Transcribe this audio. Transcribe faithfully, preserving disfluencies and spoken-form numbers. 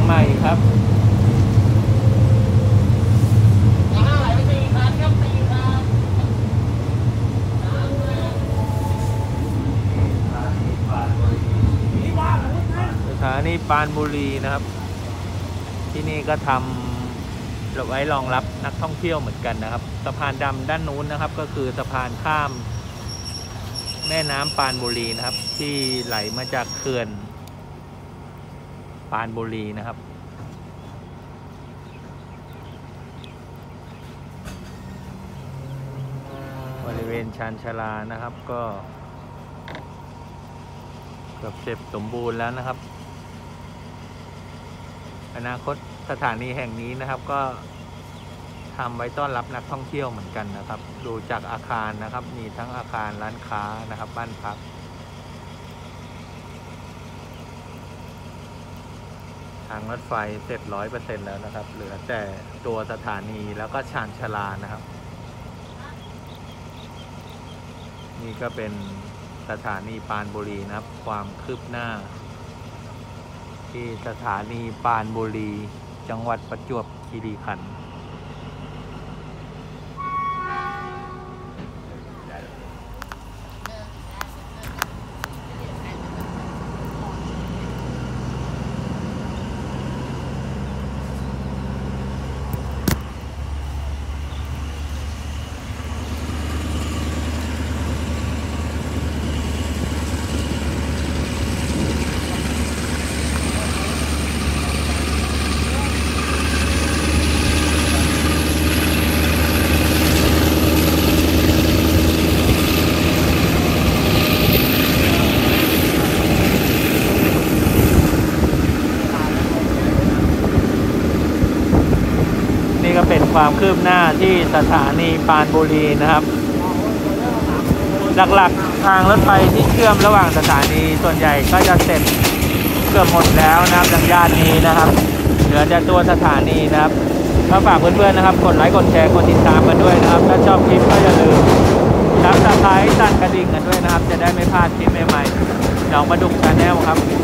ใหม่ครับสถานีปรานบุรีนะครับที่นี่ก็ทำไว้รองรับนักท่องเที่ยวเหมือนกันนะครับสะพานดำด้านนู้นนะครับก็คือสะพานข้ามแม่น้ำปรานบุรีนะครับที่ไหลมาจากเขื่อนปรานบุรีนะครับบริเวณชานชาลานะครับก็เกือบเสร็จสมบูรณ์แล้วนะครับอนาคตสถานีแห่งนี้นะครับก็ทำไว้ต้อนรับนักท่องเที่ยวเหมือนกันนะครับดูจากอาคารนะครับมีทั้งอาคารร้านค้านะครับบ้านพักทางรถไฟเสร็จร้อยเปอร์เซ็นต์แล้วนะครับเหลือแต่ตัวสถานีแล้วก็ชานชาลานะครับนี่ก็เป็นสถานีปรานบุรีนะครับความคืบหน้าที่สถานีปรานบุรีจังหวัดประจวบคีรีขันธ์นี่ก็เป็นความคืบหน้าที่สถานีปรานบุรีนะครับหลักๆทางรถไฟที่เชื่อมระหว่างสถานีส่วนใหญ่ก็จะเสร็จเกือบหมดแล้วนะครับทางย่านนี้นะครับเหลือแต่ตัวสถานีนะครับก็ฝากเพื่อนๆนะครับกดไลค์กดแชร์กดติดตามกันด้วยนะครับถ้าชอบคลิปก็อย่าลืมซับสไครบ์สั่นกระดิ่งกันด้วยนะครับจะได้ไม่พลาดคลิปใหม่ๆน้องปลาดุกชาแนลครับ